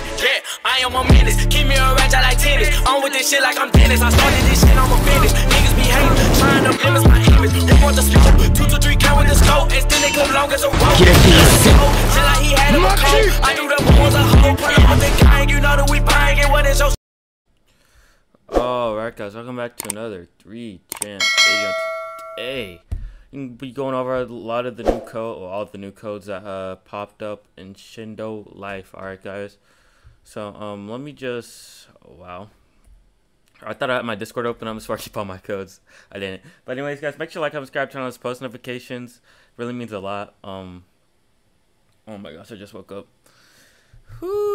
Yeah, I am a menace. Keep me a ranch, I like tennis. On with this shit like I'm Dennis. I started this shit, I'm a finish. Niggas be hating, trying to blemish my image. They want the smoke, 2 to 3 count with the scope, and still they come long as a rope. Till like he had him a coat. I knew the one was a hoe. Pull up with the gang, you know that we buying it. What is your... Alright guys, welcome back to another 3 Champ video today. You can be going over a lot of the new code, or all of the new codes that popped up in Shindo Life. Alright guys, so let me just, wow, I thought I had my Discord open. I'm just about to keep all my codes. I didn't. But anyways guys, make sure to like, comment, subscribe, turn on those post notifications. Really means a lot. Oh my gosh, I just woke up. Whew.